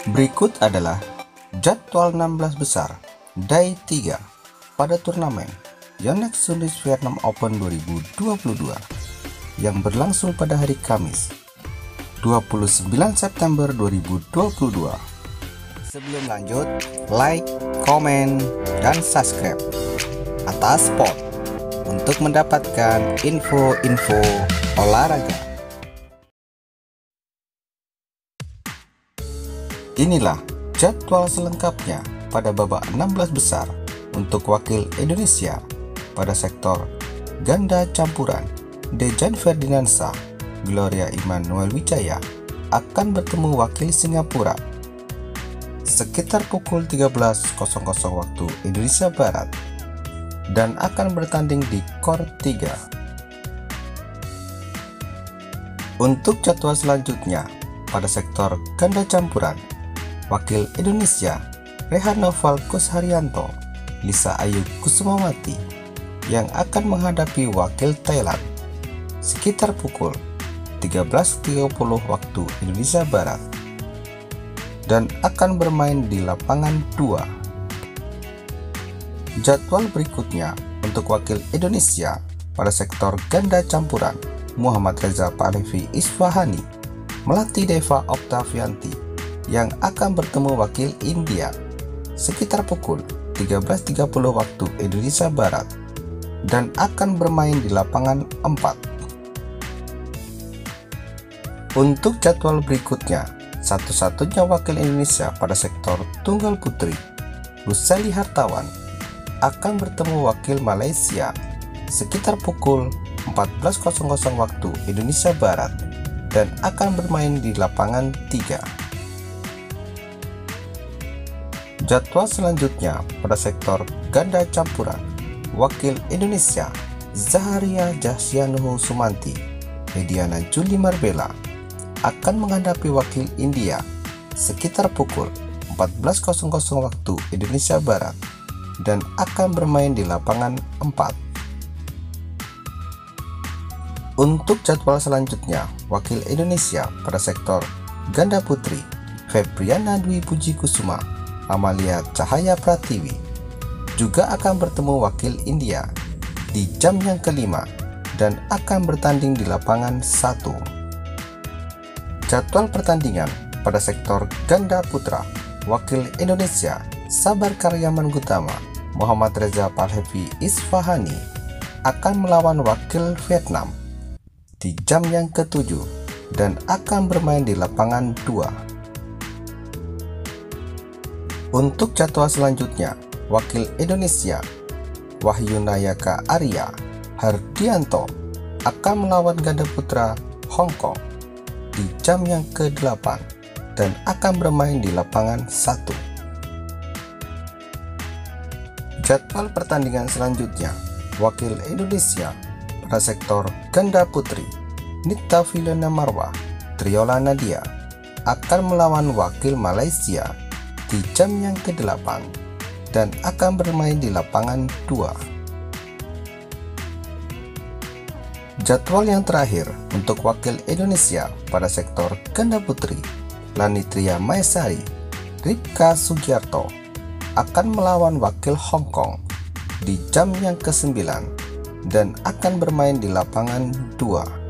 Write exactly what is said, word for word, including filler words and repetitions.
Berikut adalah jadwal enam belas besar Day tiga pada turnamen Yonex Sundus Vietnam Open dua ribu dua puluh dua yang berlangsung pada hari Kamis dua puluh sembilan September dua ribu dua puluh dua. Sebelum lanjut, like, komen, dan subscribe atas sport untuk mendapatkan info-info olahraga. Inilah jadwal selengkapnya pada babak enam belas besar untuk wakil Indonesia pada sektor ganda campuran. Dejan Ferdinandsa, Gloria Immanuel Wijaya akan bertemu wakil Singapura sekitar pukul tiga belas waktu Indonesia Barat dan akan bertanding di Court tiga. Untuk jadwal selanjutnya pada sektor ganda campuran, wakil Indonesia Rehanoval Kusharyanto, Lisa Ayu Kusumawati yang akan menghadapi wakil Thailand sekitar pukul tiga belas tiga puluh waktu Indonesia Barat dan akan bermain di lapangan dua. Jadwal berikutnya untuk wakil Indonesia pada sektor ganda campuran, Muhammad Reza Pahlavi Isfahani melatih Deva Oktavianti yang akan bertemu wakil India sekitar pukul tiga belas tiga puluh waktu Indonesia Barat dan akan bermain di lapangan empat. Untuk jadwal berikutnya, satu-satunya wakil Indonesia pada sektor tunggal putri, Ruseli Hartawan akan bertemu wakil Malaysia sekitar pukul empat belas waktu Indonesia Barat dan akan bermain di lapangan tiga. Jadwal selanjutnya pada sektor ganda campuran, wakil Indonesia Zaharia Jahsianuhu Sumanti, Mediana Juli Marbella akan menghadapi wakil India sekitar pukul empat belas waktu Indonesia Barat dan akan bermain di lapangan empat. Untuk jadwal selanjutnya, wakil Indonesia pada sektor ganda putri, Febriana Dwi Puji Kusuma, Amalia Cahaya Pratiwi juga akan bertemu wakil India di jam yang kelima dan akan bertanding di lapangan satu. Jadwal pertandingan pada sektor ganda putra, wakil Indonesia Sabar Karyaman Gutama, Muhammad Reza Pahlavi Isfahani akan melawan wakil Vietnam di jam yang ketujuh dan akan bermain di lapangan dua. Untuk jadwal selanjutnya, wakil Indonesia Wahyu Nayaka Arya Hardianto akan melawan ganda putra Hong Kong di jam yang kedelapan dan akan bermain di lapangan satu. Jadwal pertandingan selanjutnya, wakil Indonesia pada sektor ganda putri, Nita Filona Marwah Triola Nadia akan melawan wakil Malaysia di jam yang kedelapan dan akan bermain di lapangan dua. Jadwal yang terakhir untuk wakil Indonesia pada sektor ganda putri, Lanitria Maesari Ripka Sugiarto akan melawan wakil Hong Kong di jam yang kesembilan dan akan bermain di lapangan dua.